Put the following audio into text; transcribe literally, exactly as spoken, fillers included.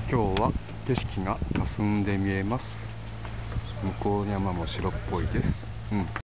今日は景色が霞んで見えます。向こうの山も白っぽいです。うん